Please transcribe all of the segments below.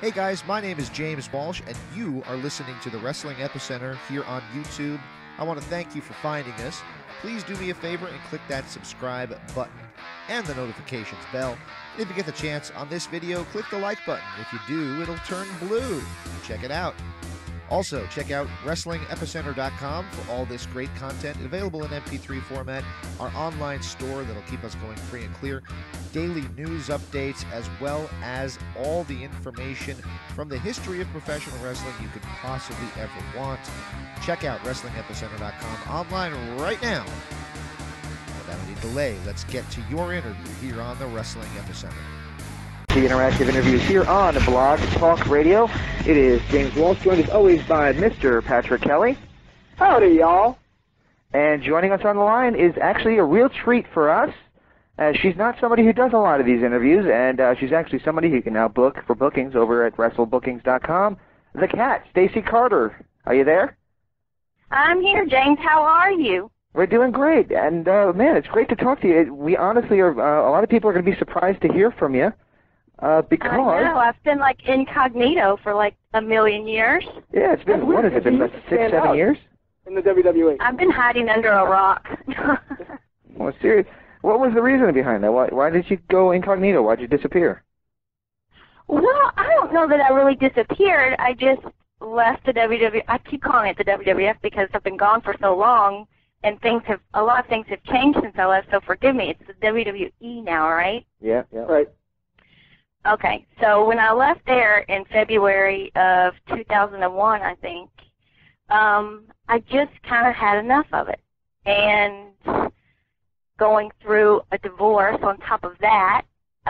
Hey guys, my name is James Walsh, and you are listening to the Wrestling Epicenter here on YouTube. I want to thank you for finding us. Please do me a favor and click that subscribe button and the notifications bell. If you get the chance on this video, click the like button. If you do, it'll turn blue. Check it out. Also, check out WrestlingEpicenter.com for all this great content available in MP3 format, our online store that'll keep us going free and clear, daily news updates, as well as all the information from the history of professional wrestling you could possibly ever want. Check out WrestlingEpicenter.com online right now. Without any delay, let's get to your interview here on the Wrestling Epicenter. The interactive interviews here on Blog Talk Radio. It is James Walsh, joined as always by Mr. Patrick Kelly. Howdy, y'all. And joining us on the line is actually a real treat for us. She's not somebody who does a lot of these interviews, and she's actually somebody who can now book for bookings over at WrestleBookings.com. The Cat, Stacy Carter. Are you there? I'm here, James. How are you? We're doing great, and man, it's great to talk to you. We honestly are. A lot of people are going to be surprised to hear from you. Because I know, I've been like incognito for like a million years. Yeah, it's been, what has it been, like 6, 7 years? In the WWE. I've been hiding under a rock. Well, serious. What was the reason behind that? Why did you go incognito? Why did you disappear? Well, I don't know that I really disappeared. I just left the WWE. I keep calling it the WWF because I've been gone for so long, and a lot of things have changed since I left, so forgive me. It's the WWE now, right? Yeah. Right. Okay, so when I left there in February of 2001, I think, I just kind of had enough of it. And going through a divorce on top of that,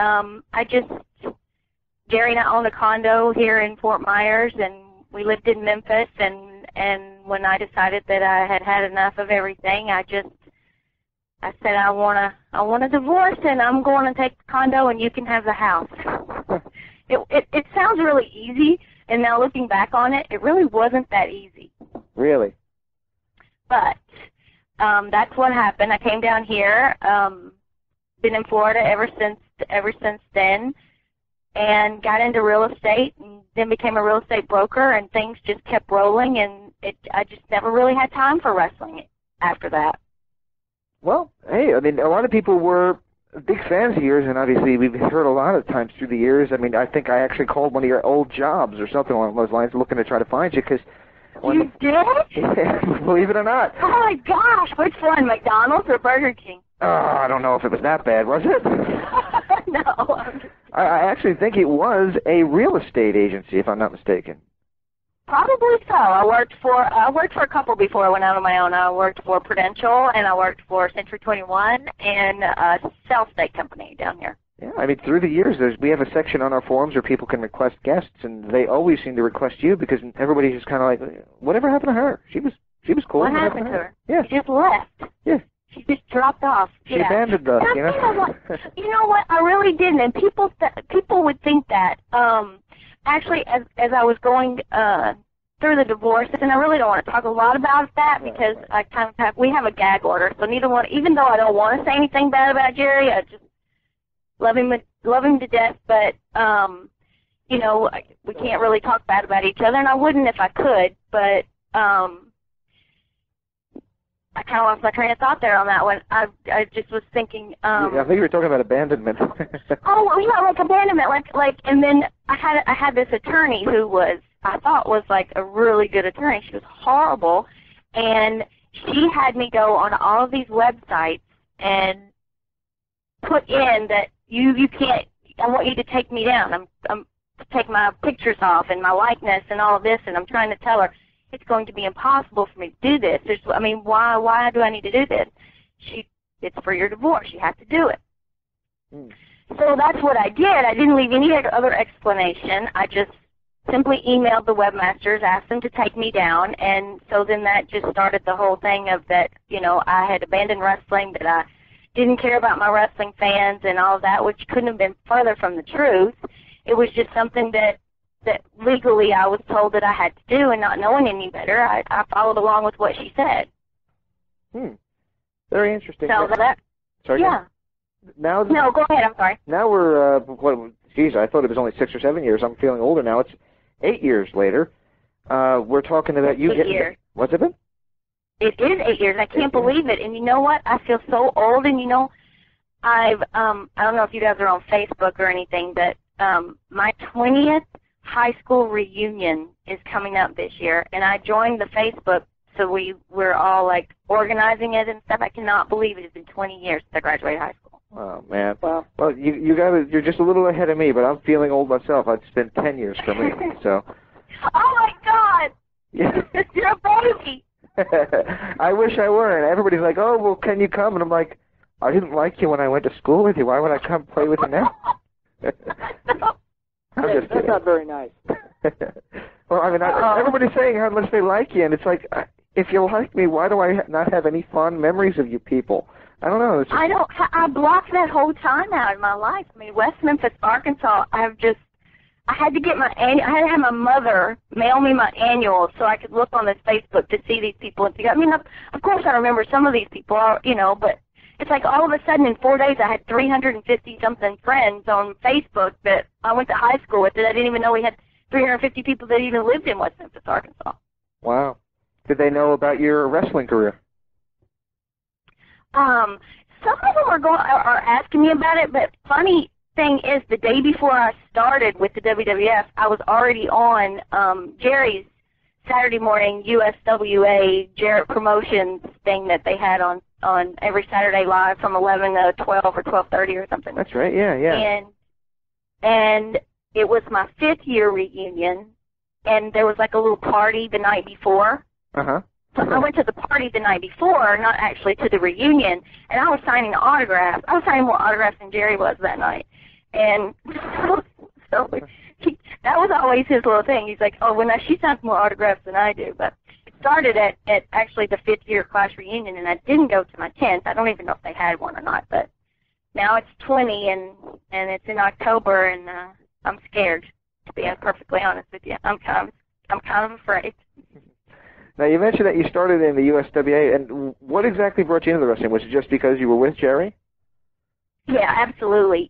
Gary and I owned a condo here in Fort Myers, and we lived in Memphis, and when I decided that I had had enough of everything, I said, I want a divorce, and I'm going to take the condo, and you can have the house. It sounds really easy, and now looking back on it, it really wasn't that easy. Really? But that's what happened. I came down here, been in Florida ever since then, and got into real estate, and then became a real estate broker, and things just kept rolling, and I just never really had time for wrestling after that. Well, hey, I mean, a lot of people were big fans of yours, and obviously we've heard a lot of times through the years. I mean, I think I actually called one of your old jobs or something along those lines looking to try to find you because... You did? Yeah, believe it or not. Oh, my gosh. Which one, McDonald's or Burger King? Oh, I don't know if it was that bad, was it? No. I actually think it was a real estate agency, if I'm not mistaken. Probably so. I worked for a couple before I went out on my own. I worked for Prudential, and I worked for Century 21 and a cell state company down here. Yeah, I mean, through the years, we have a section on our forums where people can request guests, and they always seem to request you because everybody's just kind of like, whatever happened to her? She was cool. What happened to her? Yeah. She just left. Yeah. She just dropped off. She abandoned us, you know? You know what? I really didn't, and people would think that. Actually, as I was going through the divorce, and I really don't want to talk a lot about that because I kind of we have a gag order, so neither one. Even though I don't want to say anything bad about Jerry, I just love him to death. But you know, we can't really talk bad about each other, and I wouldn't if I could. But I kind of lost my train of thought there on that one. I just was thinking. I think you were talking about abandonment. Oh yeah, like abandonment, like, and then I had this attorney who I thought was like a really good attorney. She was horrible, and she had me go on all of these websites and put in that you can't. I want you to take me down. I'm take my pictures off and my likeness and all of this, and I'm trying to tell her. It's going to be impossible for me to do this. Why do I need to do this? It's for your divorce. You have to do it. So that's what I did. I didn't leave any other explanation. I just simply emailed the webmasters, asked them to take me down, and so then that just started the whole thing of that, you know, I had abandoned wrestling, that I didn't care about my wrestling fans and all of that, which couldn't have been further from the truth. It was just something that legally I was told that I had to do, and not knowing any better, I followed along with what she said. Very interesting. So that, sorry, yeah. Now, no, go ahead, I'm sorry. Now we're, geez, I thought it was only 6 or 7 years. I'm feeling older now. It's 8 years later. We're talking about you getting... 8 years. What's it been? It is 8 years. I can't believe it. And you know what? I feel so old. And you know, I don't know if you guys are on Facebook or anything, but my 20th high school reunion is coming up this year, and I joined the Facebook, so we're all like organizing it and stuff. I cannot believe it has been 20 years since I graduated high school. Oh man. Well, you're just a little ahead of me, but I'm feeling old myself. It's been 10 years for me. So. Oh my God! Yeah. You're a baby. I wish I were. And everybody's like, "Oh, well, can you come?" And I'm like, "I didn't like you when I went to school with you. Why would I come play with you now?" That's not very nice. Well, I mean, everybody's saying how much they like you, and it's like, if you like me, why do I not have any fond memories of you people? I don't know. I blocked that whole time out of my life. I mean, West Memphis, Arkansas, I had to get I had to have my mother mail me my annual so I could look on this Facebook to see these people. And I mean, of course I remember some of these people, but it's like all of a sudden in 4 days I had 350-something friends on Facebook that I went to high school with that I didn't even know we had 350 people that even lived in West Memphis, Arkansas. Wow. Did they know about your wrestling career? Some of them are asking me about it, but funny thing is, the day before I started with the WWF, I was already on Jerry's Saturday morning USWA Jarrett Promotions thing that they had on every Saturday live from 11 to 12 or 12:30 or something. That's right, yeah. And it was my 5th year reunion, and there was like a little party the night before. Uh-huh. So I went to the party the night before, not actually to the reunion, and I was signing autographs. I was signing more autographs than Jerry was that night. And so that was always his little thing. He's like, oh, she signs more autographs than I do. But it started at actually the 5th year class reunion, and I didn't go to my 10th. I don't even know if they had one or not. But now it's 20, and it's in October, and I'm scared, to be perfectly honest with you. I'm kind of afraid. Now, you mentioned that you started in the USWA, and what exactly brought you into the wrestling? Was it just because you were with Jerry? Yeah, absolutely.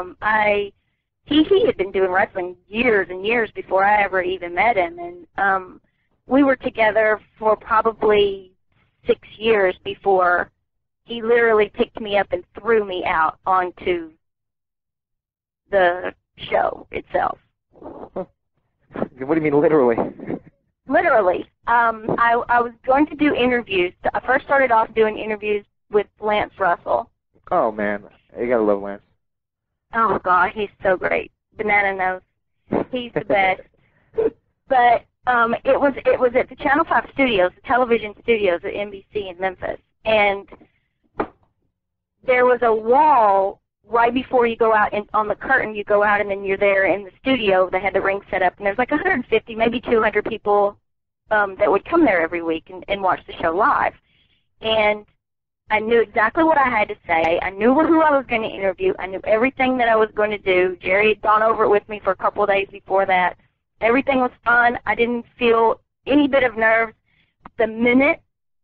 He had been doing wrestling years and years before I ever even met him, and we were together for probably 6 years before he literally picked me up and threw me out onto the show itself. What do you mean, literally? Literally. I was going to do interviews. I first started off doing interviews with Lance Russell. Oh, man. You gotta love Lance. Oh, God, he's so great. Banana nose. He's the best. But it was at the Channel 5 studios, the television studios at NBC in Memphis. And there was a wall right before you go out, and on the curtain you go out, and then you're there in the studio. They had the ring set up, and there's like 150, maybe 200 people that would come there every week and watch the show live. And I knew exactly what I had to say. I knew who I was going to interview. I knew everything that I was going to do. Jerry had gone over it with me for a couple of days before that. Everything was fun. I didn't feel any bit of nerves. The minute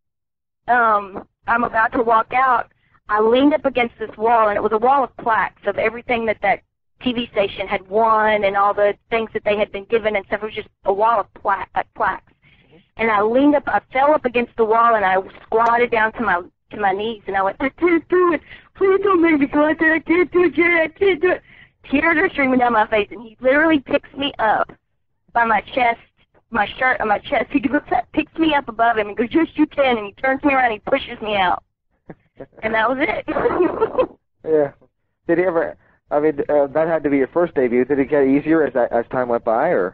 I'm about to walk out, I leaned up against this wall, and it was a wall of plaques of everything that TV station had won and all the things that they had been given and stuff. It was just a wall of plaques. And I leaned up, I fell up against the wall, and I squatted down to my knees, and I went, I can't do it. Please don't make me go like that. I can't do it, Jerry. I can't do it. Tears are streaming down my face, and he literally picks me up by my chest, my shirt on my chest. He picks me up above him and goes, yes, you can, and he turns me around and he pushes me out. And that was it. Yeah. Did he ever, I mean, that had to be your first debut. Did it get easier as time went by, or?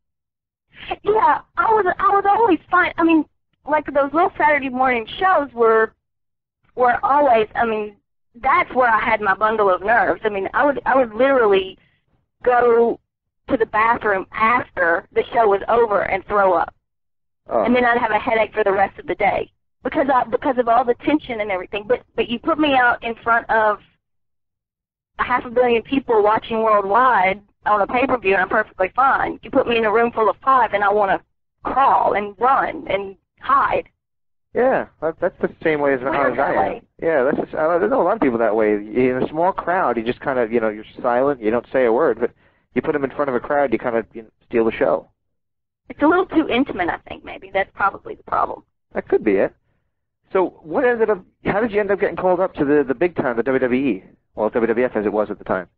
Yeah, I was always fine. I mean, like those little Saturday morning shows were always, I mean, that's where I had my bundle of nerves. I mean, I would literally go to the bathroom after the show was over and throw up. Oh. And then I'd have a headache for the rest of the day because of all the tension and everything. But you put me out in front of 500 million people watching worldwide on a pay-per-view, and I'm perfectly fine. You put me in a room full of 5, and I want to crawl and run and hide. Yeah, that's the same way as I am. Yeah, that's just, I know a lot of people that way. In a small crowd, you just kind of, you're silent, you don't say a word, but you put them in front of a crowd, you kind of steal the show. It's a little too intimate, I think, maybe. That's probably the problem. That could be it. So how did you end up getting called up to the big time, the WWE? Well, WWF as it was at the time.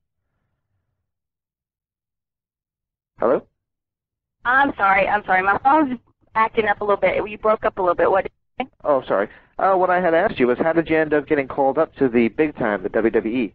Hello? I'm sorry. My phone's acting up a little bit. You broke up a little bit. What did you say? Oh, sorry. What I had asked you was, how did you end up getting called up to the big time, the WWE?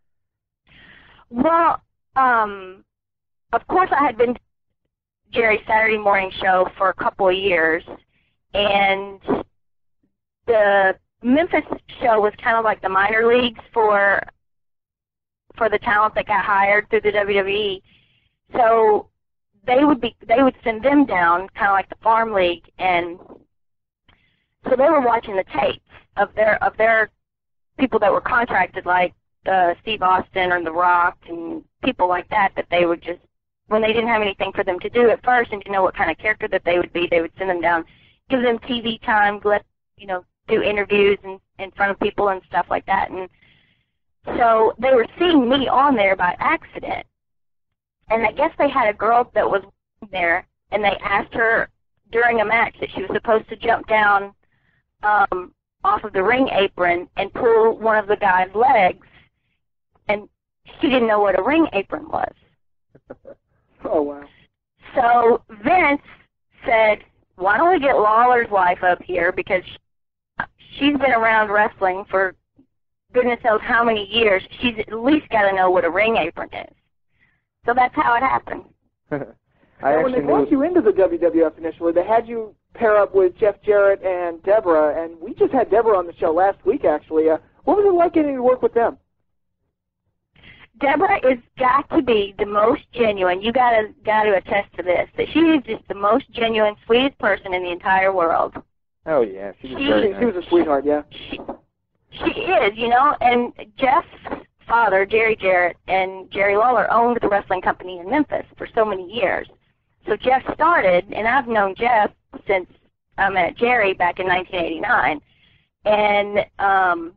Well, of course I had been to Jerry's Saturday morning show for a couple of years, and the Memphis show was kind of like the minor leagues for the talent that got hired through the WWE. So they would send them down, kind of like the farm league, and so they were watching the tapes of their people that were contracted, like Steve Austin or The Rock and people like that they would just, when they didn't have anything for them to do at first and didn't know what kind of character that they would be, they would send them down, give them TV time, do interviews in front of people and stuff like that. And so they were seeing me on there by accident. And I guess they had a girl that was there, and they asked her during a match that she was supposed to jump down off of the ring apron and pull one of the guy's legs, and she didn't know what a ring apron was. Oh, wow. So Vince said, why don't we get Lawler's wife up here, because she's been around wrestling for goodness knows how many years. She's at least got to know what a ring apron is. So that's how it happened. When they brought you into the WWF initially, they had you pair up with Jeff Jarrett and Deborah, and we just had Deborah on the show last week, actually. What was it like getting to work with them? Deborah is got to be the most genuine. You got to attest to this, that she is just the most genuine, sweetest person in the entire world. Oh, yeah. She was a sweetheart, yeah. She is, and Jeff's father, Jerry Jarrett, and Jerry Lawler owned the wrestling company in Memphis for so many years. So Jeff started, and I've known Jeff since I met Jerry back in 1989, and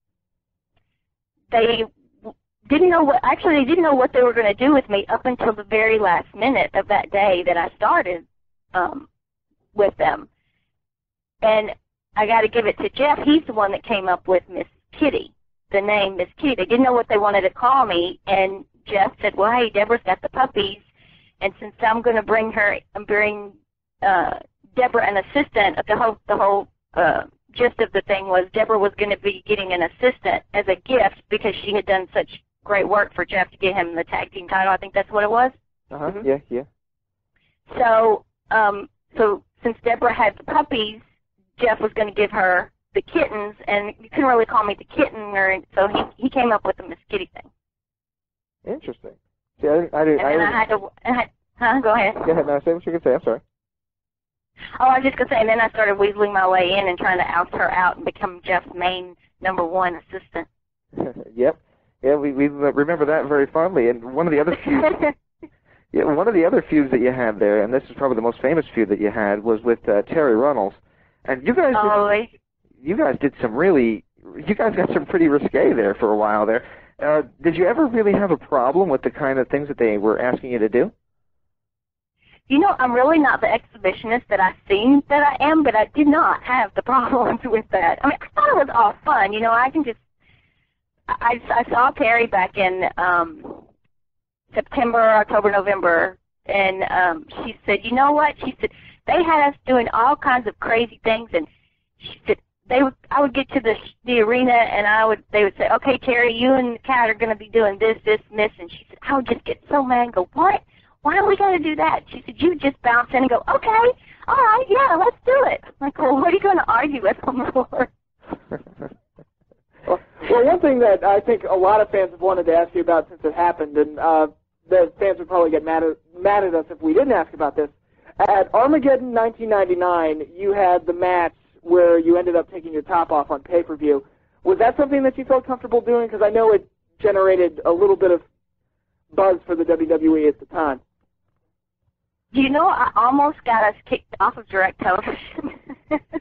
they didn't know what they were going to do with me up until the very last minute of that day that I started with them. And I got to give it to Jeff. He's the one that came up with Miss Kitty, the name Miss Kitty. They didn't know what they wanted to call me, and Jeff said, well, hey, Deborah's got the puppies, and since I'm going to bring Deborah an assistant, the whole gist of the thing was Deborah was going to be getting an assistant as a gift because she had done such great work for Jeff to get him the tag team title. I think that's what it was. Uh-huh, mm-hmm. Yeah. So, since Deborah had the puppies, Jeff was going to give her the kittens, and you couldn't really call me the kitten, so he came up with the Miss Kitty thing. Interesting. See, I didn't. Go ahead. Go ahead. Now, say what you can say. I'm sorry. Oh, I was just going to say, and then I started weaseling my way in and trying to oust her out and become Jeff's main #1 assistant. Yep. Yeah, we remember that very fondly. And one of the other feuds, one of the other feuds that you had there, and this is probably the most famous feud that you had, was with Terry Runnels. And you guys got some pretty risque there for a while there. Did you ever really have a problem with the kind of things that they were asking you to do? I'm really not the exhibitionist that I seem that I am, but I did not have the problems with that. I mean, I thought it was all fun. I saw Terry back in September, October, November, and she said, you know what? She said, they had us doing all kinds of crazy things, and she said, I would get to the arena, and they would say, okay, Terry, you and Kat are going to be doing this, this, and this, and she said, I would just get so mad and go, what? Why do we got to do that? She said, you just bounce in and go, okay, all right, yeah, let's do it. I'm like, well, what are you going to argue with on the floor? Well, one thing that I think a lot of fans have wanted to ask you about since it happened, and the fans would probably get mad at us if we didn't ask about this. At Armageddon 1999, you had the match where you ended up taking your top off on pay-per-view. Was that something that you felt comfortable doing? Because I know it generated a little bit of buzz for the WWE at the time. I almost got us kicked off of direct television.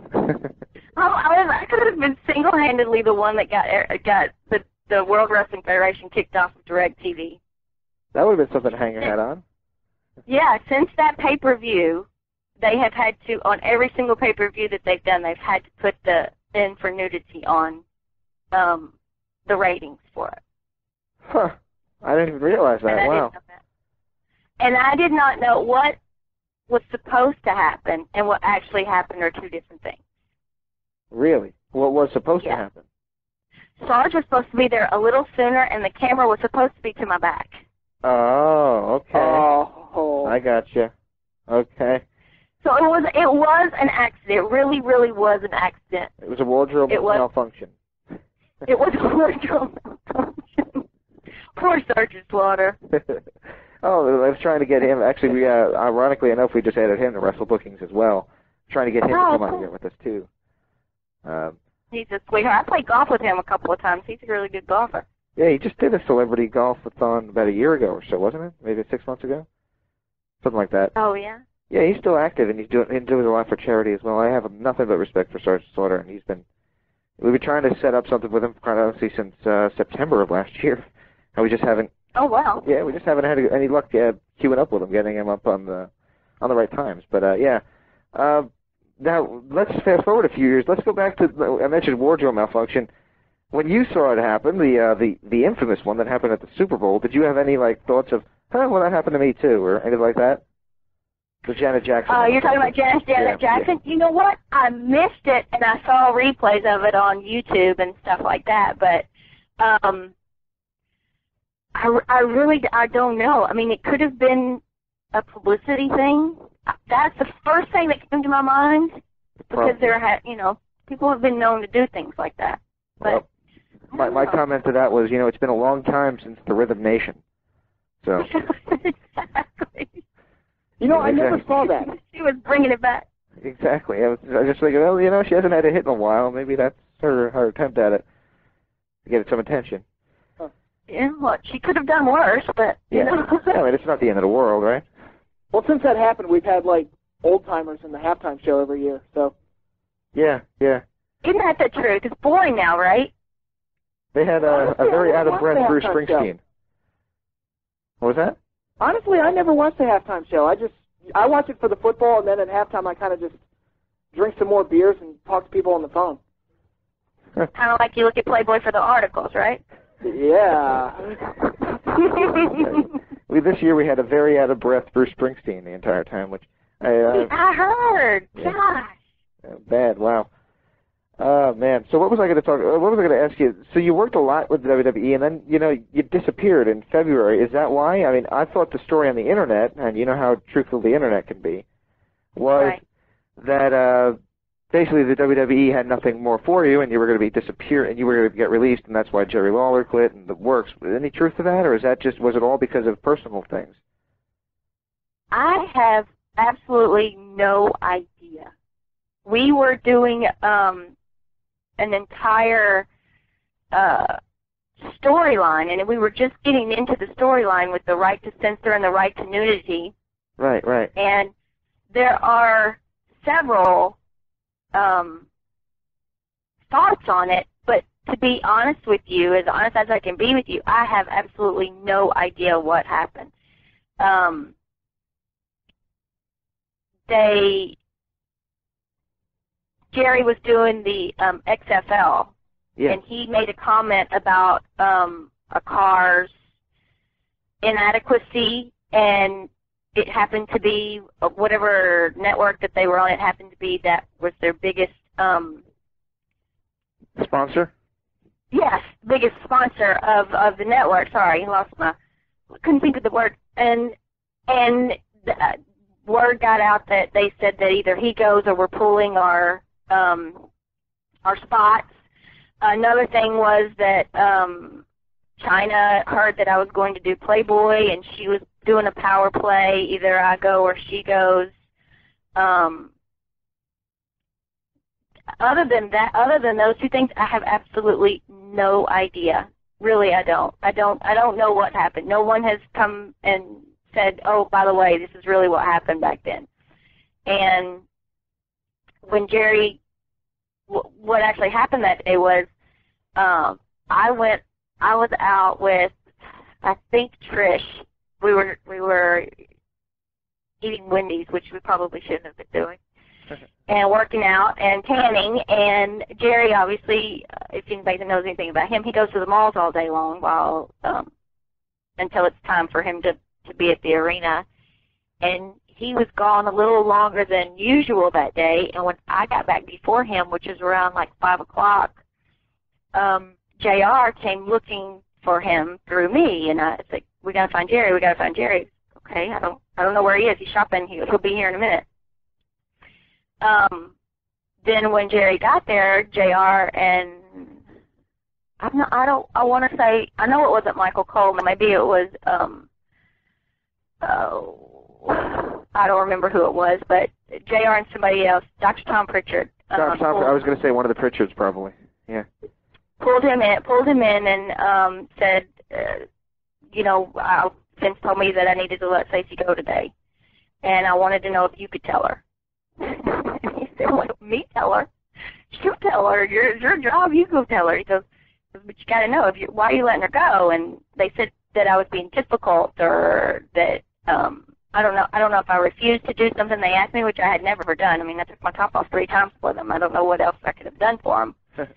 I could have been single-handedly the one that got the World Wrestling Federation kicked off of DirecTV. That would have been something to hang your hat on. Yeah, since that pay-per-view, they have had to, on every single pay-per-view that they've done, they've had to put the in for nudity on the ratings for it. Huh. I didn't even realize that. Wow. And I did not know what was supposed to happen and what actually happened are two different things. Really? What was supposed to happen? Sarge was supposed to be there a little sooner, and the camera was supposed to be to my back. Oh, okay. Oh. I gotcha. Okay. So it was an accident. It really, really was an accident. It was a wardrobe malfunction. It was a wardrobe malfunction. Poor Sergeant Slaughter. Oh, I was trying to get him. Actually, we ironically enough, we just added him to Wrestle Bookings as well. Trying to get him to come on here with us too. He's a sweetheart. I played golf with him a couple of times. He's a really good golfer. Yeah, he just did a celebrity golf-a-thon about a year ago or so, wasn't it? Maybe 6 months ago? Something like that. Oh, yeah? Yeah, he's still active, and he's doing a lot for charity as well. I have nothing but respect for Sergeant Slaughter, and we've been trying to set up something with him, quite honestly, since September of last year. And we just haven't. Oh, wow. Yeah, we just haven't had any luck queuing up with him, getting him up on the right times. But yeah. Now let's fast forward a few years. Let's go back to I mentioned wardrobe malfunction. When you saw it happen, the infamous one that happened at the Super Bowl, did you have any thoughts of, well, that happened to me too, or anything like that? The Janet Jackson. You're talking about Janet Jackson? Yeah. You know what? I missed it, and I saw replays of it on YouTube and stuff like that. But I don't know. I mean, it could have been a publicity thing. That's the first thing that came to my mind because people have been known to do things like that. But well, my comment to that was, it's been a long time since the Rhythm Nation. So. Exactly. I never saw that. She was bringing it back. Exactly. I was just thinking, well, she hasn't had a hit in a while. Maybe that's her attempt at it to get some attention. Yeah, well, she could have done worse, but yeah. I mean, it's not the end of the world, right? Well, since that happened, we've had old timers in the halftime show every year. So. Yeah. Isn't that the truth? It's boring now, right? They had a very out of breath Bruce Springsteen. Show. What was that? Honestly, I never watched the halftime show. I watch it for the football, and then at halftime I kind of just drink some more beers and talk to people on the phone. Kind of like you look at Playboy for the articles, right? Yeah. This year we had a very out of breath Bruce Springsteen the entire time, which I heard. Yeah. Gosh. Bad. Wow. Man. So what was I going to ask you? So you worked a lot with the WWE, and then you disappeared in February. Is that why? I mean, I thought the story on the internet, and you know how truthful the internet can be, was that basically the WWE had nothing more for you, and you were going to be disappeared, and you were going to get released, and that's why Jerry Lawler quit, and the works. Any truth to that, or was it all because of personal things? I have absolutely no idea. We were doing an entire storyline, and we were just getting into the storyline with the right to censor and the right to nudity. Right. And there are several thoughts on it, but to be honest with you, as honest as I can be with you, I have absolutely no idea what happened. Jerry was doing the XFL, and he made a comment about a car's inadequacy, and it happened to be whatever network that they were on. It happened to be that was their biggest sponsor. Yes, biggest sponsor of the network. Sorry, couldn't think of the word. And the word got out that they said that either he goes or we're pulling our spots. Another thing was that China heard that I was going to do Playboy, and she was doing a power play, either I go or she goes. Other than those two things, I have absolutely no idea. Really, I don't. I don't know what happened. No one has come and said, "Oh, by the way, this is really what happened back then." And when Jerry what actually happened that day was I was out with, I think, Trish. We were eating Wendy's, which we probably shouldn't have been doing, and working out and tanning. And Jerry, obviously, if anybody knows anything about him, he goes to the malls all day long while until it's time for him to be at the arena. And he was gone a little longer than usual that day. And when I got back before him, which was around like 5 o'clock, JR came looking for him through me, and I said, "We gotta find Jerry. We gotta find Jerry." Okay, I don't know where he is. He's shopping. He'll be here in a minute. Then when Jerry got there, JR and I want to say, I know it wasn't Michael Coleman. Maybe it was I don't remember who it was, but JR and somebody else, Dr. Tom Pritchard. Dr. Tom, I was going to say one of the Pritchards probably. Yeah. Pulled him in and said, Vince told me that I needed to let Stacy go today, and I wanted to know if you could tell her. And he said, "Well, me tell her? You tell her. It's your job. You go tell her." He goes, "But you got to know why are you letting her go?" And they said that I was being difficult, or that I don't know if I refused to do something they asked me, which I had never done. I mean, I took my top off 3 times for them. I don't know what else I could have done for them.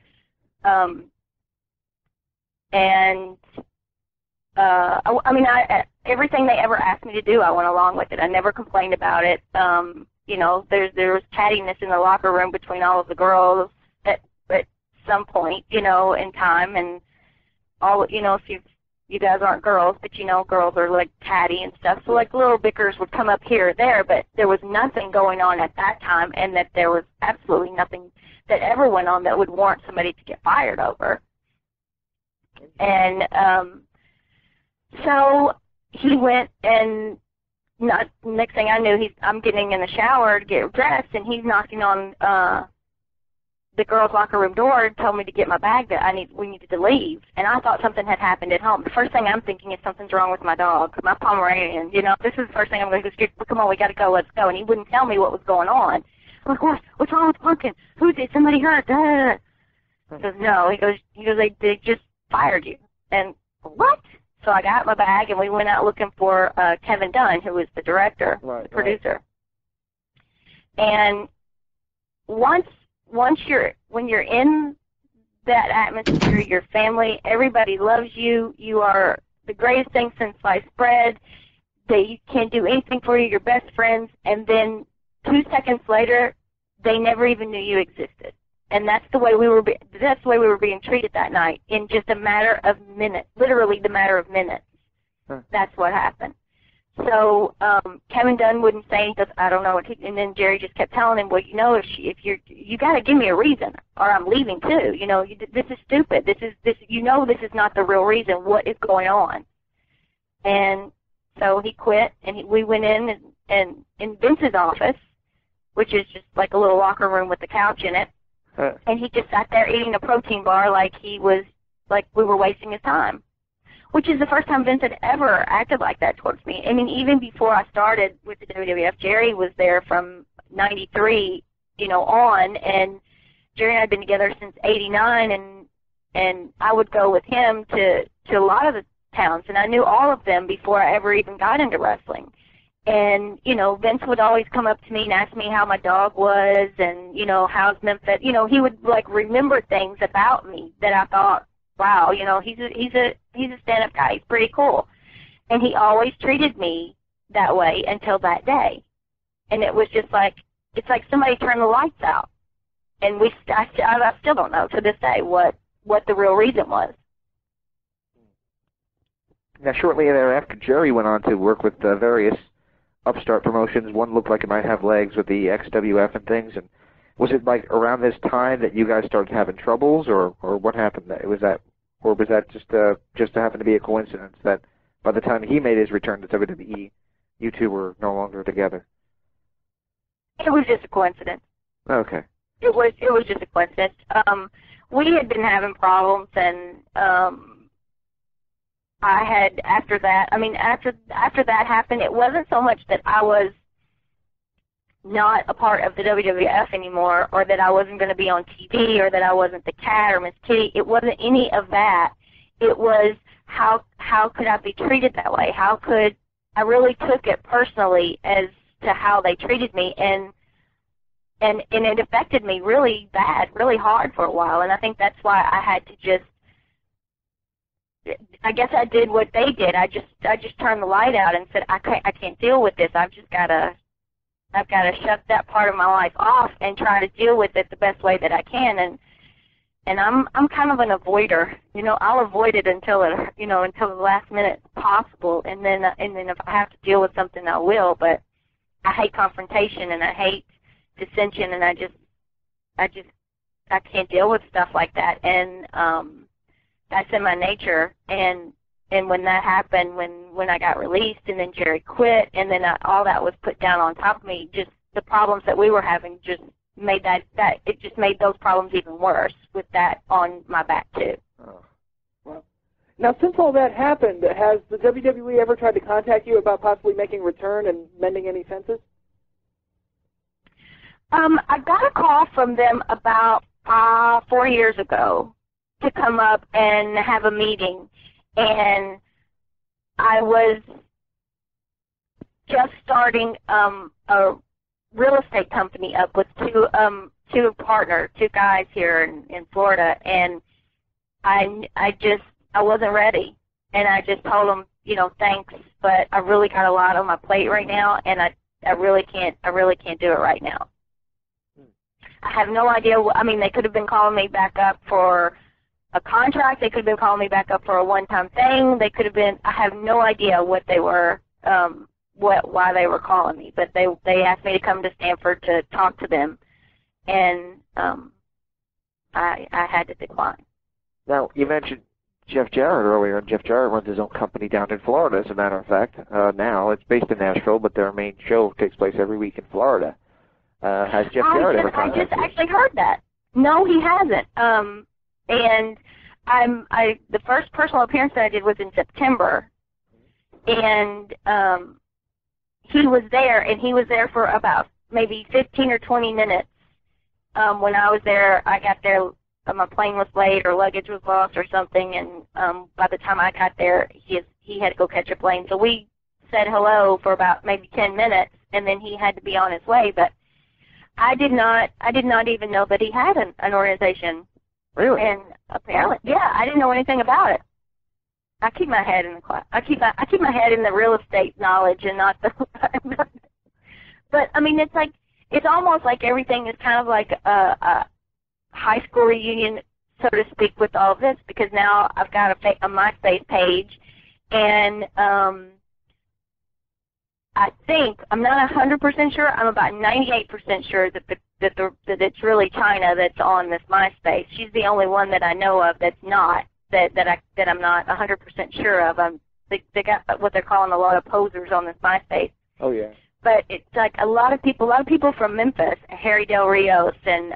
Everything they ever asked me to do, I went along with it. I never complained about it. There was cattiness in the locker room between all of the girls at some point, in time, and all, if you guys aren't girls, but girls are like catty and stuff. So like little bickers would come up here or there, but there was nothing going on at that time, and that there was absolutely nothing that ever went on that would warrant somebody to get fired over. And so he went, and next thing I knew, I'm getting in the shower to get dressed, and he's knocking on the girls' locker room door and told me to get my bag, that we needed to leave. And I thought something had happened at home. The first thing I'm thinking is something's wrong with my dog, my Pomeranian. This is the first thing I'm going to go, "Come on, we got to go, let's go." And he wouldn't tell me what was going on. I'm like, "What's wrong with Pumpkin? Who's it? Somebody hurt?" He goes, "No." He goes, they just fired you. And what? So I got my bag, and we went out looking for Kevin Dunn, who was the director, the producer. Right. And when you're in that atmosphere, your family, everybody loves you. You are the greatest thing since sliced bread. They can't do anything for you. Your best friends, and then 2 seconds later, they never even knew you existed. And that's the way we were being treated that night, in just a matter of minutes, literally the matter of minutes. Huh. That's what happened. So Kevin Dunn wouldn't say anything. "I don't know what," and then Jerry just kept telling him, "Well, if you got to give me a reason, or I'm leaving too. This is stupid. This is not the real reason. What is going on?" And so he quit, and we went in in Vince's office, which is just like a little locker room with a couch in it. And he just sat there eating a protein bar like we were wasting his time, which is the first time Vince had ever acted like that towards me. I mean, even before I started with the WWF, Jerry was there from 93, on, and Jerry and I had been together since 89, and I would go with him to a lot of the towns, and I knew all of them before I ever even got into wrestling. And, Vince would always come up to me and ask me how my dog was, and, how's Memphis. He would, remember things about me that I thought, wow, he's a stand-up guy. He's pretty cool. And he always treated me that way until that day. And it was just it's like somebody turned the lights out. And I still don't know to this day what the real reason was. Now, shortly thereafter, Jerry went on to work with various upstart promotions. One looked like it might have legs with the XWF and things. And was it around this time that you guys started having troubles, or what happened? Was that just happened to be a coincidence that by the time he made his return to WWE, you two were no longer together? It was just a coincidence. Okay. It was just a coincidence. We had been having problems, and I had, after that happened, it wasn't so much that I was not a part of the WWF anymore, or that I wasn't going to be on TV, or that I wasn't the Cat or Miss Kitty. It wasn't any of that. It was how could I be treated that way? How could I really took it personally as to how they treated me, and it affected me really bad, really hard for a while. And I think that's why I had to just, I guess I did what they did. I just turned the light out and said, I can't deal with this. I've got to shut that part of my life off and try to deal with it the best way that I can. And I'm kind of an avoider. I'll avoid it until the last minute possible, and then if I have to deal with something, I will. But I hate confrontation, and I hate dissension, and I can't deal with stuff like that. And that's in my nature. And when that happened, when I got released, and then Jerry quit, and then all that was put down on top of me, just the problems that we were having just made it just made those problems even worse with that on my back too. Oh. Well, now since all that happened, has the WWE ever tried to contact you about possibly making a return and mending any fences? I got a call from them about 4 years ago to come up and have a meeting, and I was just starting a real estate company up with two guys here in Florida, and I wasn't ready, and I just told them, thanks, but I really got a lot on my plate right now, and I really can't do it right now. I have no idea. They could have been calling me back up for a contract. They could have been calling me back up for a one-time thing. They could have been. I have no idea what they were, why they were calling me. But they asked me to come to Stanford to talk to them, and I had to decline. Now, you mentioned Jeff Jarrett earlier, and Jeff Jarrett runs his own company down in Florida, as a matter of fact. Now it's based in Nashville, but their main show takes place every week in Florida. Has Jeff Jarrett ever contacted you? I just actually heard that. No, he hasn't. And the first personal appearance that I did was in September, and he was there, and he was there for about maybe 15 or 20 minutes. When I was there, I got there, my plane was late or luggage was lost or something, and by the time I got there, he had to go catch a plane. So we said hello for about maybe 10 minutes, and then he had to be on his way. But I did not even know that he had an organization. Really? And apparently, yeah, I didn't know anything about it. I keep my head in the class. I keep my head in the real estate knowledge and not the. But it's almost like everything is kind of like a high school reunion, so to speak, with all of this, because now I've got a MySpace page, and I think, I'm not 100% sure, I'm about 98% sure that it's really China that's on this MySpace. She's the only one that I know of that's not, that I'm not 100% sure of. They got what they're calling a lot of posers on this MySpace. Oh, yeah. But it's like a lot of people from Memphis, Harry Del Rios and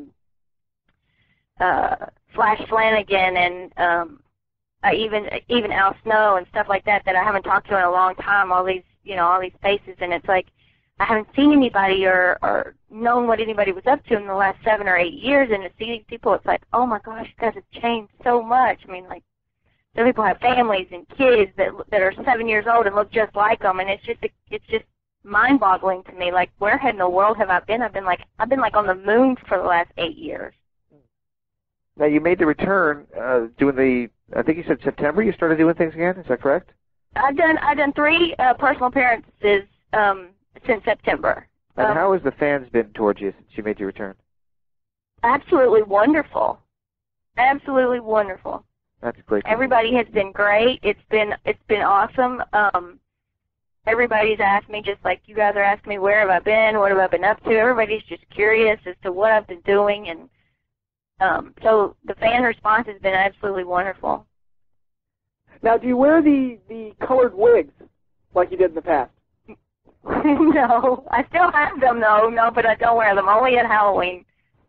Flash Flanagan, and even Al Snow and stuff like that I haven't talked to in a long time, all these faces, and it's like I haven't seen anybody or known what anybody was up to in the last 7 or 8 years, and to see these people, it's like, oh my gosh, you guys have changed so much. Some people have families and kids that are 7 years old and look just like them, and it's just mind-boggling to me. Like, where in the world have I been? I've been like on the moon for the last 8 years. Now, you made the return I think you said September you started doing things again. Is that correct? I've done 3 personal appearances since September. And how has the fans been towards you since you made your return? Absolutely wonderful. Absolutely wonderful. That's great. Everybody has been great. It's been awesome. Everybody's asked me, just like you guys are asking me, where have I been? What have I been up to? Everybody's just curious as to what I've been doing, and so the fan response has been absolutely wonderful. Now, do you wear the colored wigs like you did in the past? No, I still have them though. No, but I don't wear them. Only at Halloween.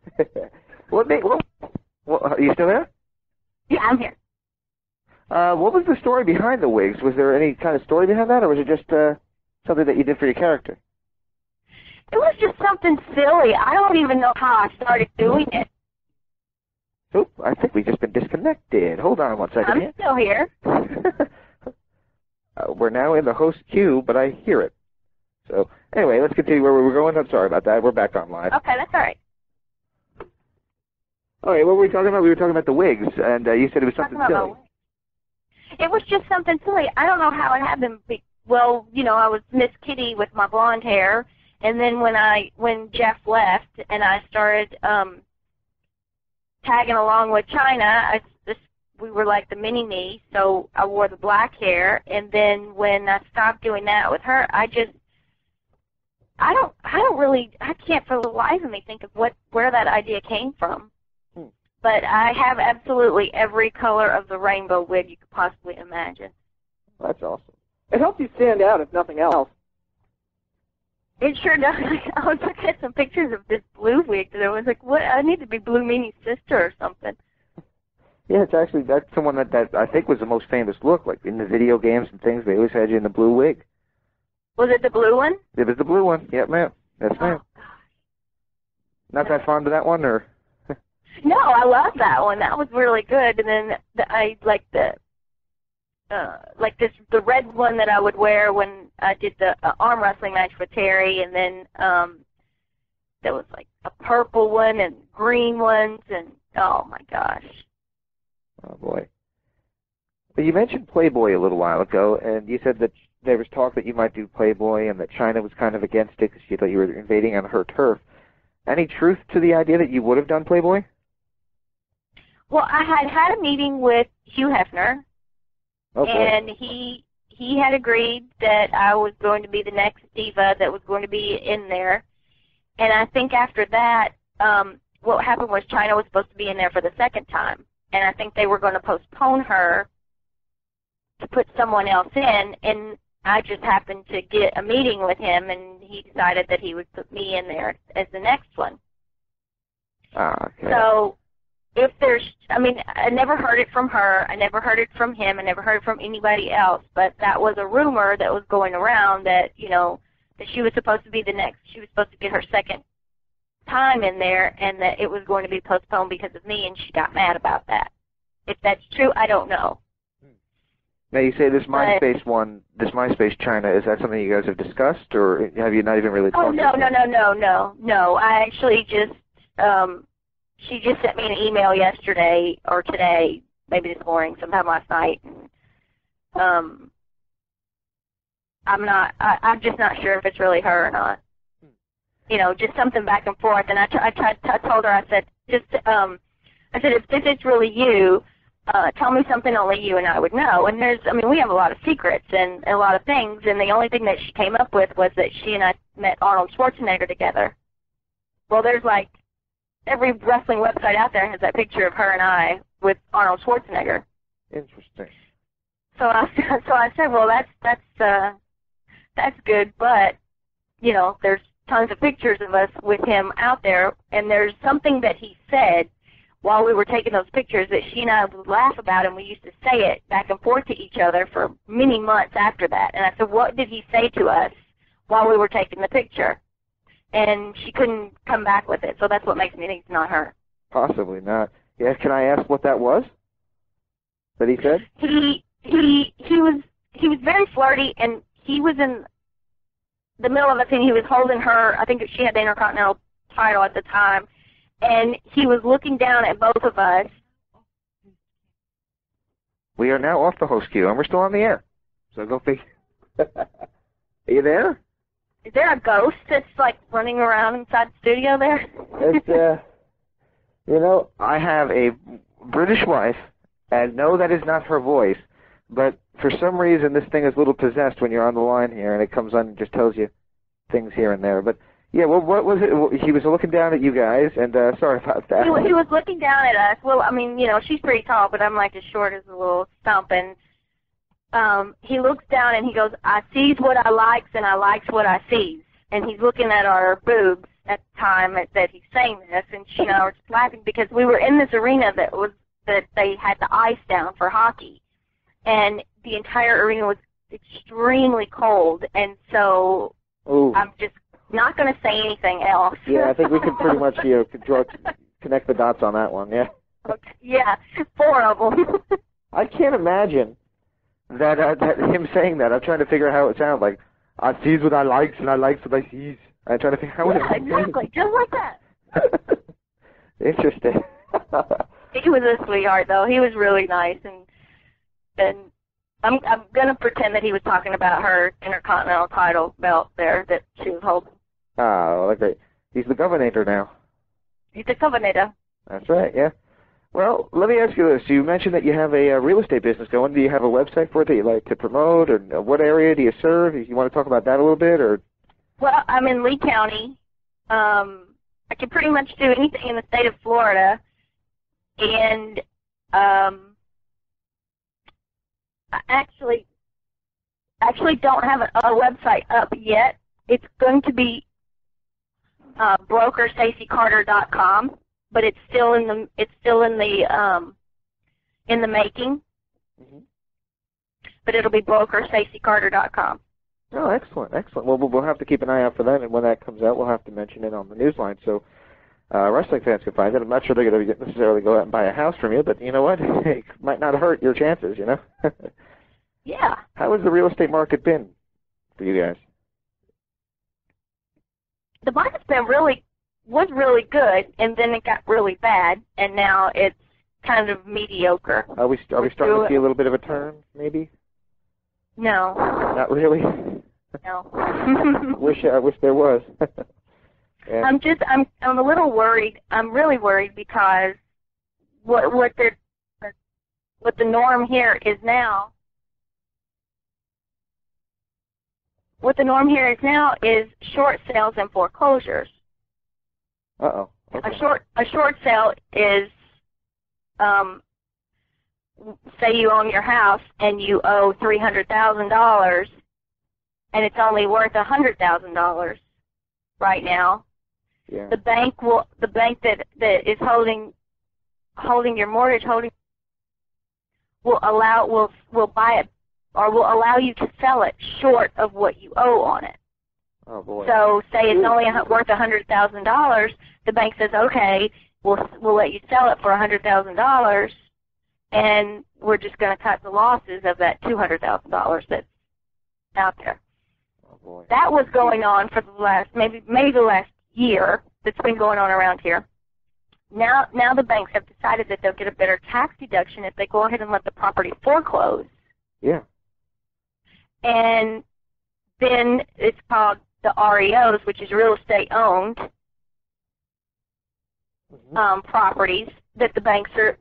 Are you still there? Yeah, I'm here. What was the story behind the wigs? Was there any kind of story behind that, or was it just something that you did for your character? It was just something silly. I don't even know how I started doing it. Oop, I think we've just been disconnected. Hold on 1 second. I'm still here. We're now in the host queue, but I hear it. So, anyway, let's continue where we were going. I'm sorry about that. We're back on live. Okay, that's all right. All right, what were we talking about? We were talking about the wigs, and you said it was something silly. It was just something silly. I don't know how it happened. Well, you know, I was Miss Kitty with my blonde hair, and then when Jeff left and I started tagging along with China, we were like the mini-me, so I wore the black hair, and then when I stopped doing that with her, I can't for the life of me think of where that idea came from. But I have absolutely every color of the rainbow wig you could possibly imagine. That's awesome. It helps you stand out, if nothing else. It sure does. I was looking at some pictures of this blue wig, and I was like, "What? I need to be Blue Meanie's sister or something." Yeah, that's the one that I think was the most famous look. Like in the video games and things, they always had you in the blue wig. Was it the blue one? It was the blue one. Yep, ma'am. Yes, ma'am. Oh, Not that fond of that one, or? No, I love that one. That was really good. And then I like the red one that I would wear when I did the arm wrestling match with Terry, and then there was like a purple one and green ones, and oh my gosh. Oh boy. Well, you mentioned Playboy a little while ago, and you said that there was talk that you might do Playboy, and that China was kind of against it because she thought you were invading on her turf. Any truth to the idea that you would have done Playboy? Well, I had a meeting with Hugh Hefner, and he had agreed that I was going to be the next diva that was going to be in there. And I think after that, what happened was China was supposed to be in there for the second time, and I think they were going to postpone her to put someone else in, and I just happened to get a meeting with him, and he decided that he would put me in there as the next one. Okay. So if there's, I mean, I never heard it from her, I never heard it from him, I never heard it from anybody else, but that was a rumor that was going around that, you know, that she was supposed to be the next, she was supposed to get her second time in there, and that it was going to be postponed because of me, and she got mad about that. If that's true, I don't know. Now you say this MySpace one, this MySpace China, is that something you guys have discussed, or have you not even really talked about it? No. I actually just, she just sent me an email yesterday or today, maybe this morning, sometime last night. And, I'm just not sure if it's really her or not. You know, just something back and forth. And I told her, I said, if this is really you, tell me something only you and I would know. And we have a lot of secrets and a lot of things, and the only thing that she came up with was that she and I met Arnold Schwarzenegger together. Well, there's like, every wrestling website out there has that picture of her and I with Arnold Schwarzenegger. Interesting. So I said, well, that's good, but, you know, there's tons of pictures of us with him out there, and there's something that he said while we were taking those pictures that she and I would laugh about, and we used to say it back and forth to each other for many months after that. And I said, what did he say to us while we were taking the picture? And she couldn't come back with it, so that's what makes me think it's not her. Possibly not. Yeah, can I ask what that was that he said? He was very flirty, and he was in the middle of a thing. He was holding her, I think she had the Intercontinental title at the time, and he was looking down at both of us. We are now off the host queue, and we're still on the air. So go figure. Are you there? Is there a ghost that's, like, running around inside the studio there? It's, you know, I have a British wife, and no, that is not her voice, but for some reason this thing is a little possessed when you're on the line here, and it comes on and just tells you things here and there. But, yeah, well, what was it? He was looking down at you guys, and sorry about that. He was looking down at us. Well, I mean, you know, she's pretty tall, but I'm, like, as short as a little stump, and he looks down and he goes, I sees what I likes and I likes what I sees. And he's looking at our boobs at the time that he's saying this, and she and I were just laughing because we were in this arena that they had the ice down for hockey, and the entire arena was extremely cold, and so Ooh. I'm just Not going to say anything else. Yeah, I think we can pretty much connect the dots on that one. Yeah. Okay. Yeah, 4 of them. I can't imagine that him saying that. I'm trying to figure out how it sounds like. I sees what I likes and I likes what I sees. I'm trying to figure out yeah, exactly, just like that. Interesting. He was a sweetheart, though. He was really nice, and I'm gonna pretend that he was talking about her Intercontinental title belt there that she was holding. Oh, that's great. He's the governor now. He's the governor. That's right. Yeah. Well, let me ask you this. You mentioned that you have a real estate business going. Do you have a website for it that you like to promote, or what area do you serve? You want to talk about that a little bit, or? Well, I'm in Lee County. I can pretty much do anything in the state of Florida, and I actually don't have a website up yet. It's going to be brokerstacycarter.com. But it's still in the making. Mm-hmm. But it'll be brokerstacycarter.com. Oh, excellent, excellent. Well, we'll have to keep an eye out for that, and when that comes out, we'll have to mention it on the newsline so wrestling fans can find it. I'm not sure they're going to necessarily go out and buy a house from you, but you know what? It might not hurt your chances, you know. Yeah. How has the real estate market been for you guys? The market's been was really good, and then it got really bad, and now it's kind of mediocre. Are we starting to see a little bit of a turn, maybe? No. Not really? No. I wish there was. Yeah. I'm a little worried. I'm really worried because what the norm here is now. What the norm here is now is short sales and foreclosures. Uh-oh. Okay. A short sale is, say you own your house and you owe $300,000, and it's only worth $100,000 right now. Yeah. The bank that is holding your mortgage will buy it, or will allow you to sell it short of what you owe on it. Oh boy. So say it's only worth $100,000, the bank says, okay, we'll let you sell it for $100,000, and we're just going to cut the losses of that $200,000 that's out there. Oh boy. That was going on for the last maybe the last year. That's been going on around here. Now the banks have decided that they'll get a better tax deduction if they go ahead and let the property foreclose. Yeah. And then it's called the REOs, which is real estate owned properties that the banks are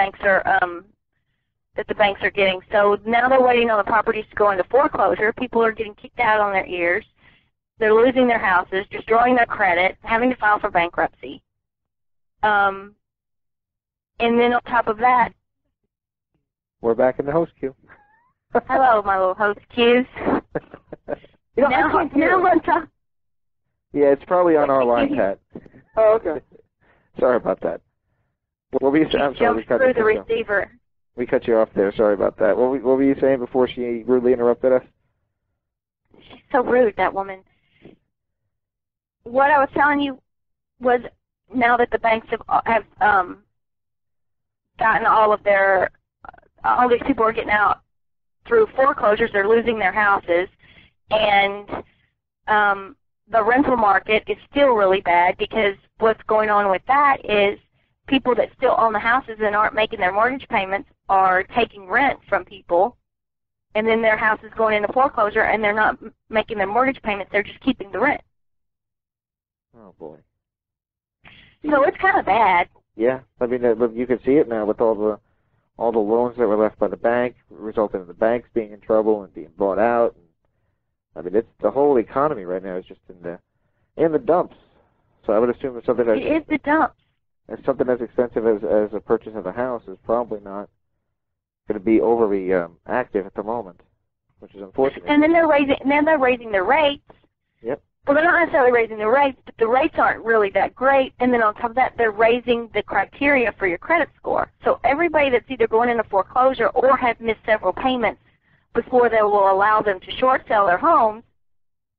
getting. So now they're waiting on the properties to go into foreclosure. People are getting kicked out on their ears. They're losing their houses, destroying their credit, having to file for bankruptcy. And then on top of that, we're back in the host queue. Hello, my little host cues. Now let's talk. Yeah, it's probably on our line, Pat. Oh, okay. Sorry about that. I'm sorry, we cut through the receiver. We cut you off there. Sorry about that. What were you saying before she rudely interrupted us? She's so rude, that woman. What I was telling you was now that the banks have gotten all these people are getting out through foreclosures, they're losing their houses, and the rental market is still really bad because what's going on with that is people that still own the houses and aren't making their mortgage payments are taking rent from people, and then their house is going into foreclosure and they're not making their mortgage payments, they're just keeping the rent. Oh, boy. So it's kind of bad. Yeah, I mean, you can see it now with all the loans that were left by the bank, resulting in the banks being in trouble and being bought out. I mean, it's the whole economy right now is just in the dumps. So I would assume that something it is the dumps. And something as expensive as a purchase of a house is probably not going to be overly active at the moment, which is unfortunate. And then they're raising their rates. Yep. Well, they're not necessarily raising the rates, but the rates aren't really that great. And then on top of that, they're raising the criteria for your credit score. So everybody that's either going into foreclosure or has missed several payments before they will allow them to short sell their homes,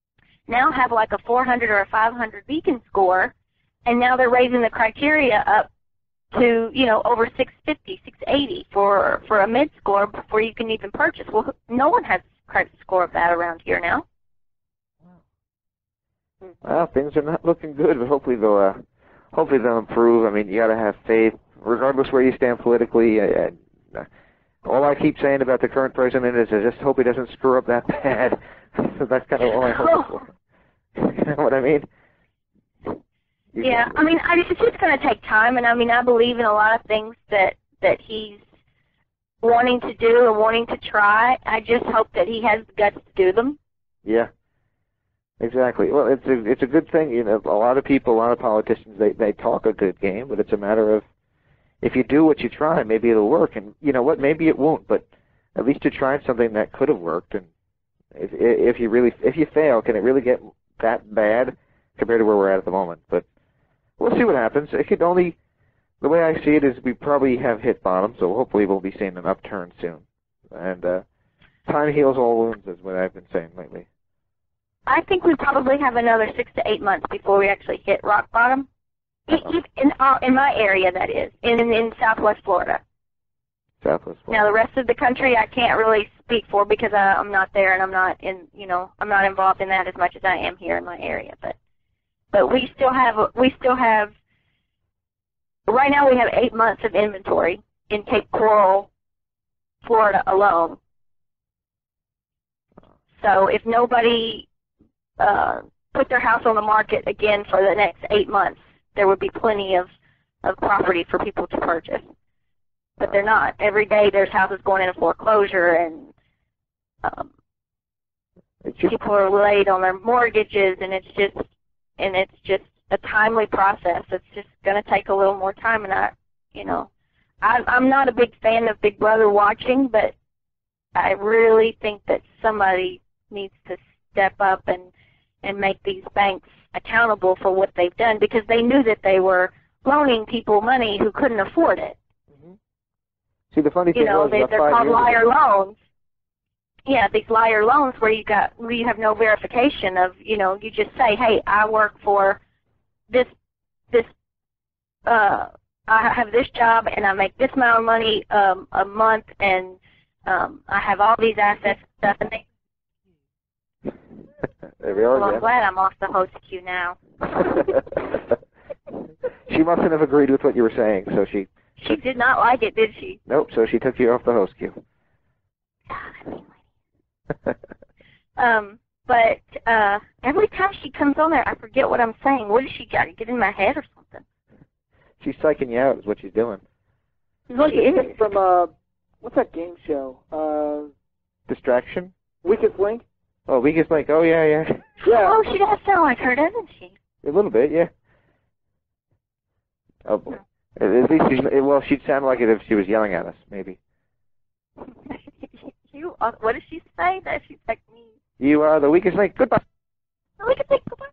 now have like a 400 or a 500 beacon score, and now they're raising the criteria up to, you know, over 650, 680 for a mid score before you can even purchase. Well, no one has a score of that around here now. Well, things are not looking good, but hopefully they'll improve. I mean, you got to have faith, regardless where you stand politically. All I keep saying about the current president is I just hope he doesn't screw up that bad. So that's kind of all I hope for. You know what I mean? Yeah, I mean, it's just going to take time, and I mean, I believe in a lot of things that he's wanting to do and wanting to try. I just hope that he has the guts to do them. Yeah, exactly. Well, it's a good thing. You know, a lot of people, a lot of politicians, they talk a good game, but it's a matter of if you do what you try, maybe it'll work. And you know what? Maybe it won't, but at least you tried something that could have worked. And if you fail, can it really get that bad compared to where we're at the moment? But we'll see what happens. It could only, the way I see it is we probably have hit bottom, so hopefully we'll be seeing an upturn soon. And time heals all wounds is what I've been saying lately. I think we probably have another 6 to 8 months before we actually hit rock bottom. In my area, that is, in Southwest Florida. Southwest Florida. Now, the rest of the country I can't really speak for because I'm not there and I'm not involved in that as much as I am here in my area. But we still have right now we have 8 months of inventory in Cape Coral, Florida alone. So if nobody put their house on the market again for the next 8 months, there would be plenty of property for people to purchase. But they're not. Every day there's houses going into foreclosure, and people are late on their mortgages, and it's just a timely process. It's just going to take a little more time, and I'm not a big fan of Big Brother watching, but I really think that somebody needs to step up and make these banks accountable for what they've done, because they knew that they were loaning people money who couldn't afford it. Mm-hmm. See, the funny thing they're called liar loans. Yeah, these liar loans where you have no verification of, you just say, hey, I work for this I have this job and I make this amount of money a month, and I have all these assets and stuff, and they there we are. Well, I'm glad I'm off the host queue now. She mustn't have agreed with what you were saying, so she did not like it, did she? Nope, so she took you off the host queue. But every time she comes on there, I forget what I'm saying. What does she got to get in my head or something? She's psyching you out is what she's doing. Look, it's from, what's that game show? Distraction? Weakest Link? Oh, Weakest Link. Oh, yeah. Yeah. Oh, she does sound like her, doesn't she? A little bit, yeah. Oh, boy. At least she'd sound like it if she was yelling at us, maybe. What does she say? That she's like me. You are the weakest link. Goodbye. The weakest link. Goodbye.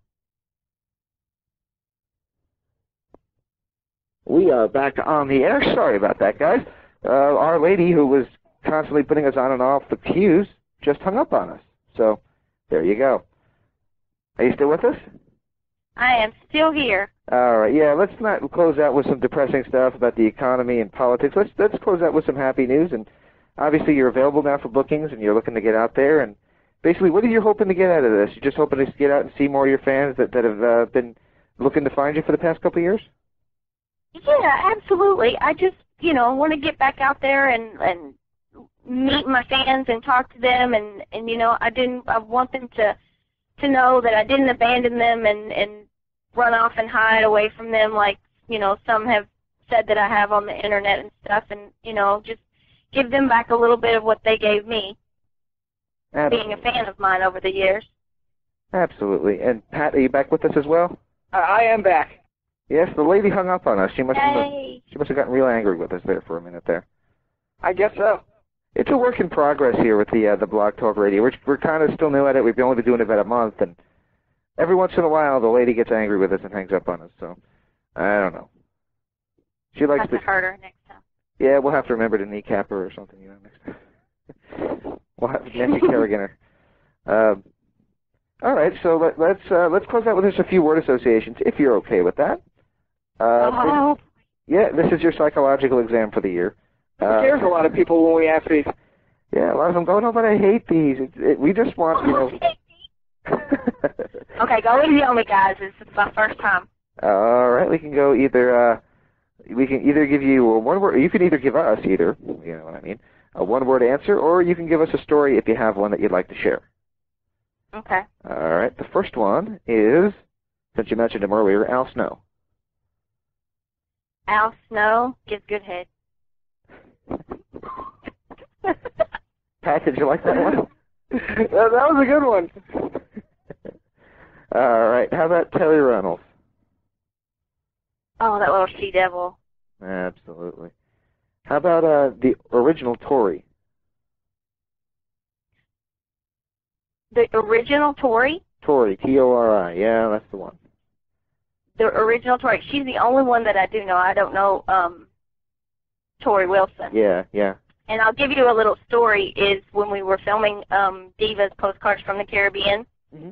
We are back on the air. Sorry about that, guys. Our lady who was constantly putting us on and off the queues just hung up on us. So, there you go. Are you still with us? I am still here. All right. Yeah, let's not close out with some depressing stuff about the economy and politics. Let's close out with some happy news. And obviously, you're available now for bookings, and you're looking to get out there. And basically, what are you hoping to get out of this? You're just hoping to get out and see more of your fans that have been looking to find you for the past couple of years? Yeah, absolutely. I just, want to get back out there and meet my fans and talk to them, and I want them to know that I didn't abandon them and run off and hide away from them like, some have said that I have on the internet and stuff, and, just give them back a little bit of what they gave me, being a fan of mine over the years. Absolutely. And Pat, are you back with us as well? I am back. Yes, the lady hung up on us. She must have gotten real angry with us there for a minute there. I guess so. It's a work in progress here with the Blog Talk Radio. We're kind of still new at it. We've only been doing it about a month, and every once in a while the lady gets angry with us and hangs up on us. So I don't know. She likes to hurt her next time. Yeah, we'll have to remember to kneecap her or something, next time. We'll have Nancy Kerrigan her. All right, so let's close out with just a few word associations, if you're okay with that. Yeah, this is your psychological exam for the year. Scares a lot of people when we ask these. Yeah, a lot of them go, no, but I hate these. We just want, you know. Okay, go easy on me, guys. This is my first time. All right, we can go either. We can either give you a one word. You can either give us either. You know what I mean? A one-word answer, or you can give us a story if you have one that you'd like to share. Okay. All right. The first one is, since you mentioned him earlier, Al Snow. Al Snow gives good head. Pat, did you like that one? That was a good one. All right. How about Terry Reynolds? Oh, that little she-devil. Absolutely. How about the original Tori? The original Tori? Tori, T-O-R-I. Yeah, that's the one. The original Tori. She's the only one that I do know. I don't know Tori Wilson. Yeah, yeah. And I'll give you a little story. Is when we were filming Divas Postcards from the Caribbean,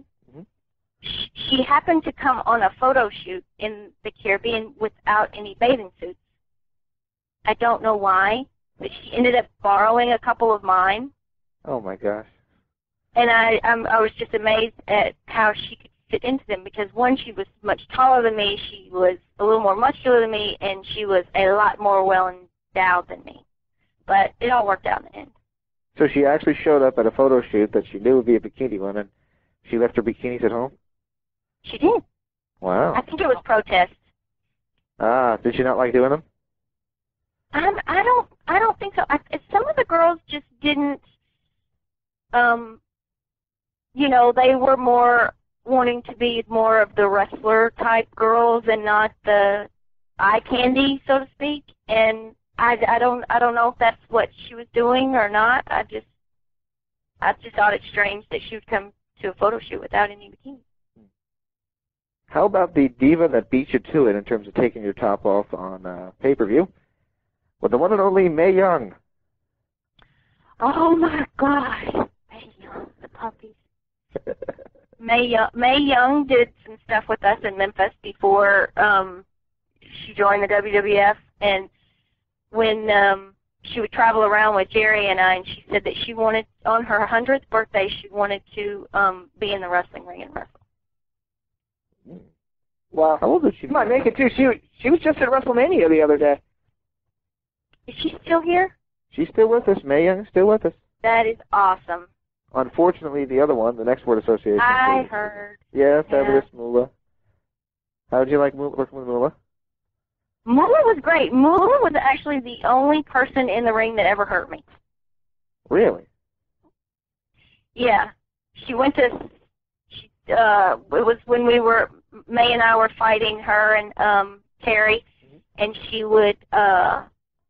she happened to come on a photo shoot in the Caribbean without any bathing suits. I don't know why, but she ended up borrowing a couple of mine. Oh my gosh. And I was just amazed at how she could fit into them because one, she was much taller than me, she was a little more muscular than me, and she was a lot more well endowed than me. But it all worked out in the end. So she actually showed up at a photo shoot that she knew would be a bikini one, and she left her bikinis at home? She did. Wow. I think it was protest. Did she not like doing them? I don't think so. Some of the girls just didn't. You know, they were more wanting to be more of the wrestler type girls and not the eye candy, so to speak. And I don't know if that's what she was doing or not. I just thought it strange that she would come to a photo shoot without any bikini. How about the diva that beat you to it in terms of taking your top off on pay-per-view? With the one and only Mae Young. Oh my gosh, Mae Young, the puppies. Mae Young did some stuff with us in Memphis before she joined the WWF, and when she would travel around with Jerry and I, and she said that she wanted, on her 100th birthday, she wanted to be in the wrestling ring and wrestle. Wow. How old is she? She might make it too. She was just at WrestleMania the other day. Is she still here? She's still with us. Mae Young is still with us. That is awesome. Unfortunately, the other one, the next word association. I heard. Yeah, fabulous Moolah. How did you like working with Moolah? Moolah was great. Moolah was actually the only person in the ring that ever hurt me. Really? Yeah. She went to, it was when Mae and I were fighting her and Terry, and she would, I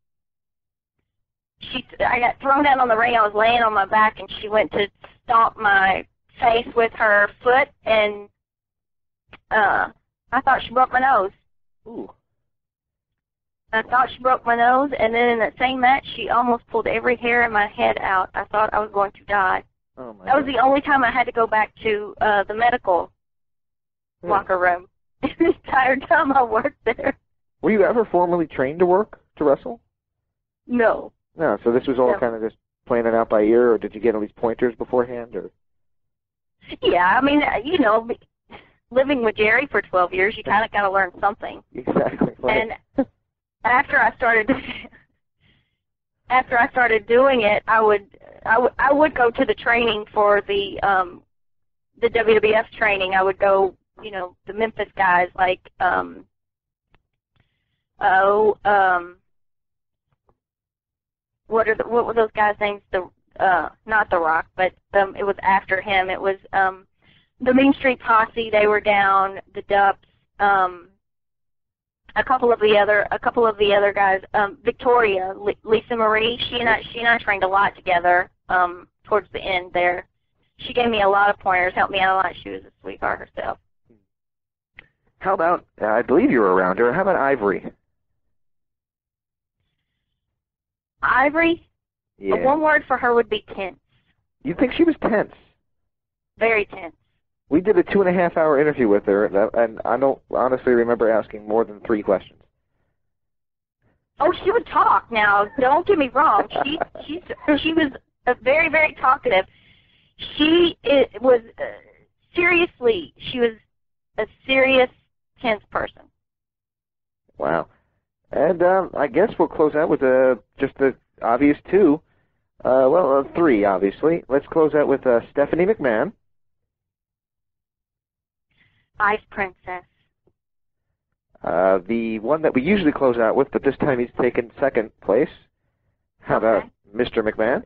got thrown down on the ring. I was laying on my back, and she went to stomp my face with her foot, and I thought she broke my nose. Ooh. I thought she broke my nose, and then in that same match, she almost pulled every hair in my head out. I thought I was going to die. Oh my That was the only time I had to go back to the medical locker room. The entire time I worked there. Were you ever formally trained to wrestle? No. No, so this was all No. kind of just playing it out by ear, or did you get at least pointers beforehand? Or? Yeah, I mean, you know, living with Jerry for 12 years, you kind of got to learn something. Exactly. Right. And after I started doing it, I would go to the training for the WWF training. I would go, you know, the Memphis guys like what were those guys' names? Not The Rock, but it was after him. It was the Mean Street Posse. They were down. The Dupps. A couple of the other guys. Victoria, Lisa Marie. She and I trained a lot together. Towards the end there, she gave me a lot of pointers, helped me out a lot. She was a sweetheart herself. How about, I believe you were around her, how about Ivory? Ivory? Yeah. One word for her would be tense. You think she was tense? Very tense. We did a 2.5-hour interview with her, and I don't honestly remember asking more than 3 questions. Oh, she would talk. Now, don't get me wrong. She was very, very talkative. She was seriously. She was a serious, tense person. Wow. And I guess we'll close out with just the obvious 2. 3, obviously. Let's close out with Stephanie McMahon. Ice Princess. The one that we usually close out with, but this time he's taken 2nd place. How about Mr. McMahon?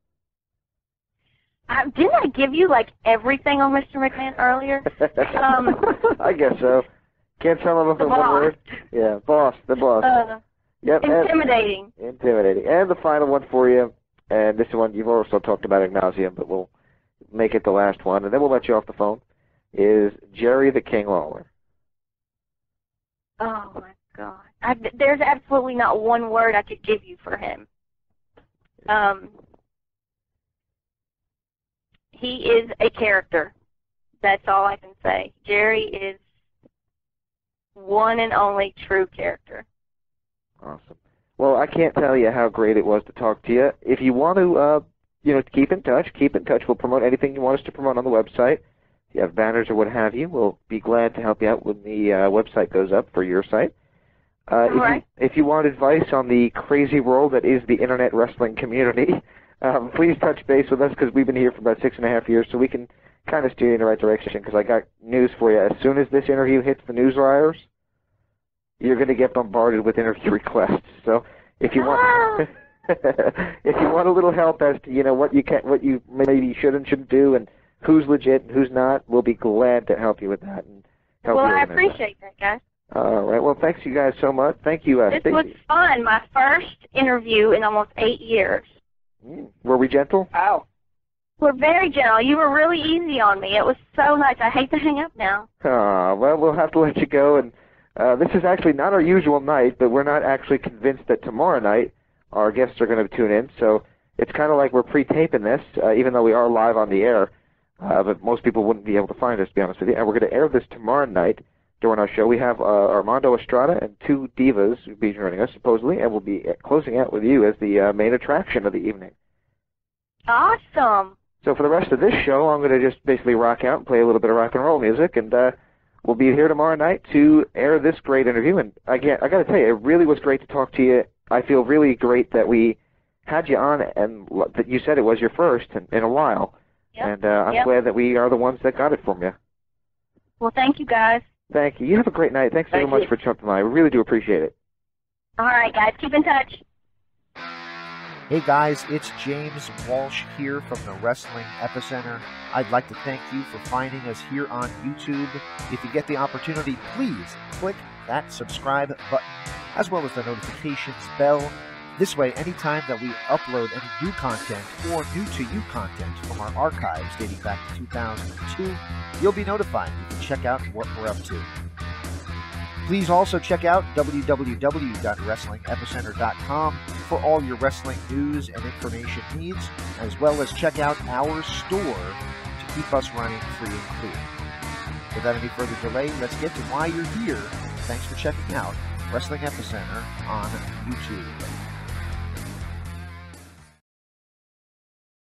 Didn't I give you, like, everything on Mr. McMahon earlier? I guess so. Can't tell him with one word. Yeah, boss, the boss. Yep. Intimidating. Intimidating. And the final one for you, and this one you've also talked about ad nauseum, but we'll make it the last one, and then we'll let you off the phone, is Jerry the King Lawler. Oh, my God. There's absolutely not one word I could give you for him. He is a character. That's all I can say. Jerry is one and only true character. Awesome. Well, I can't tell you how great it was to talk to you. If you want to, keep in touch. We'll promote anything you want us to promote on the website. If you have banners or what have you, we'll be glad to help you out when the website goes up for your site. If you want advice on the crazy world that is the internet wrestling community, please touch base with us because we've been here for about 6.5 years, so we can kind of steer you in the right direction. Because I got news for you. As soon as this interview hits the news wires, you're going to get bombarded with interview requests. So if you want, if you want a little help as to what you maybe should and shouldn't do, and who's legit and who's not, we'll be glad to help you with that and help you. Well, I appreciate that, guys. All right. Well, thanks you guys so much. Thank you, This Stacy. was fun. My first interview in almost 8 years. Were we gentle? Ow. We're very gentle. You were really easy on me. It was so nice. I hate to hang up now. Well, we'll have to let you go. And this is actually not our usual night, but we're not actually convinced that tomorrow night our guests are going to tune in. So it's kind of like we're pre-taping this, even though we are live on the air. But most people wouldn't be able to find us, to be honest with you. And we're going to air this tomorrow night during our show. We have Armando Estrada and 2 divas who will be joining us, supposedly, and we'll be closing out with you as the main attraction of the evening. Awesome. So for the rest of this show, I'm going to just basically rock out and play a little bit of rock and roll music, and we'll be here tomorrow night to air this great interview. And again, I got to tell you, it really was great to talk to you. I feel really great that we had you on, and that you said it was your first in a while. Yep. And I'm glad that we are the ones that got it from you. Well, thank you, guys. Thank you. You have a great night. Thanks so much for jumping by. I really do appreciate it. All right, guys. Keep in touch. Hey guys, it's James Walsh here from the Wrestling Epicenter. I'd like to thank you for finding us here on YouTube. If you get the opportunity, please click that subscribe button, as well as the notifications bell. This way, anytime that we upload any new content or new-to-you content from our archives dating back to 2002, you'll be notified. You can check out what we're up to. Please also check out www.wrestlingepicenter.com for all your wrestling news and information needs, as well as check out our store to keep us running free and clear. Without any further delay, let's get to why you're here. Thanks for checking out Wrestling Epicenter on YouTube.